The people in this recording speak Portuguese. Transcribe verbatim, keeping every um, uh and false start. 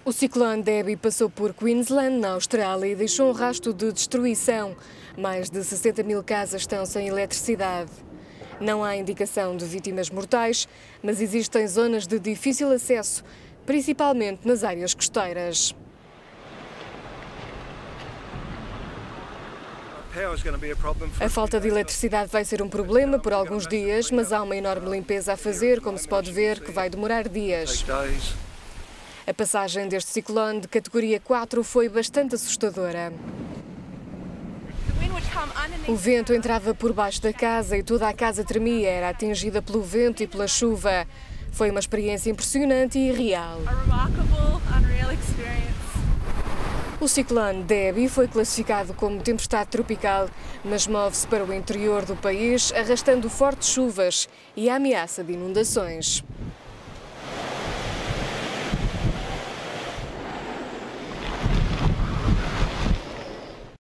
O ciclone Debbie passou por Queensland, na Austrália, e deixou um rastro de destruição. Mais de sessenta mil casas estão sem eletricidade. Não há indicação de vítimas mortais, mas existem zonas de difícil acesso, principalmente nas áreas costeiras. A falta de eletricidade vai ser um problema por alguns dias, mas há uma enorme limpeza a fazer, como se pode ver, que vai demorar dias. A passagem deste ciclone de categoria quatro foi bastante assustadora. O vento entrava por baixo da casa e toda a casa tremia, era atingida pelo vento e pela chuva. Foi uma experiência impressionante e irreal. O ciclone Debbie foi classificado como tempestade tropical, mas move-se para o interior do país, arrastando fortes chuvas e a ameaça de inundações.